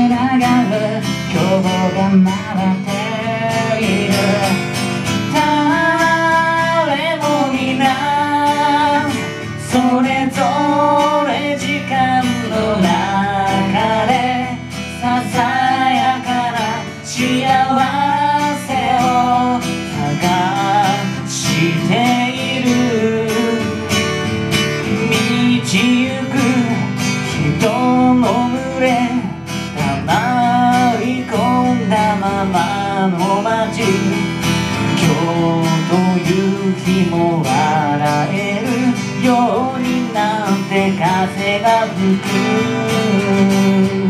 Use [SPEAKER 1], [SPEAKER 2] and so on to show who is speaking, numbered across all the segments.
[SPEAKER 1] れながら今日が待っている。誰も皆それぞれ時間の中でささやかな幸せを探している。道行く人の群れ黙り込んだままの街、今日という日も笑えるようになんて風が吹く。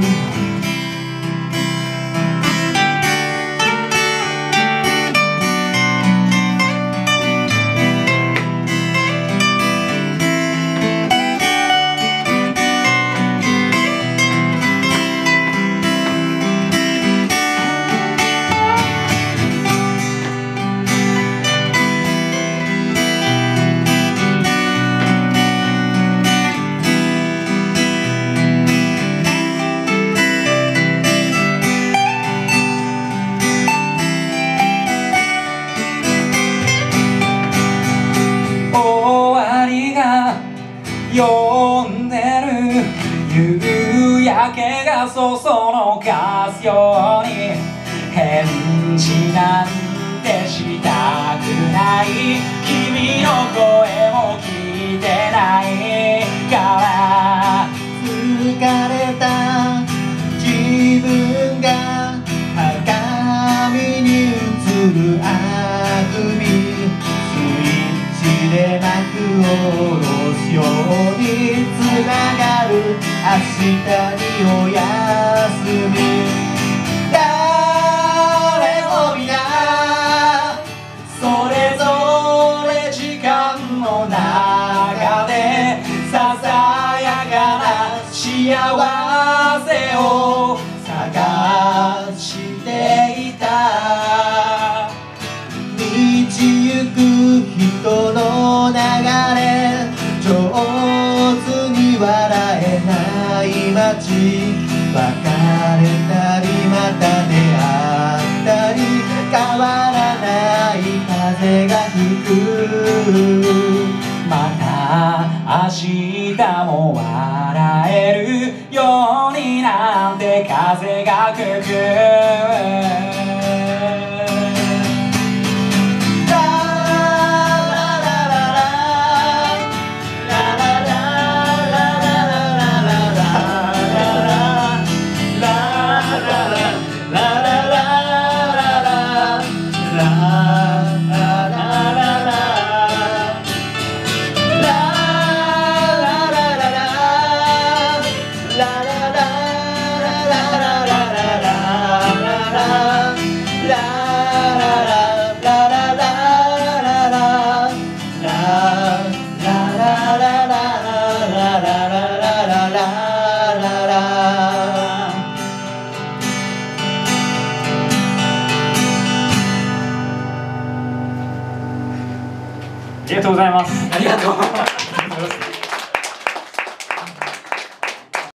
[SPEAKER 1] 呼んでる夕焼けがそそのかすように返事なんてしたくない。君の声も聞いてないから疲れた自分が鏡に映るあくび、スイッチで幕を下ろすようにつながる明日におやすみ。誰も皆それぞれ時間の中でささやかな幸せを探していた。道行く人の流れ、上手に笑えない街、別れたりまた出会ったり変わらない風が吹く。また明日も笑えるようになんて風が吹く。ありがとうございます。
[SPEAKER 2] ありがとう。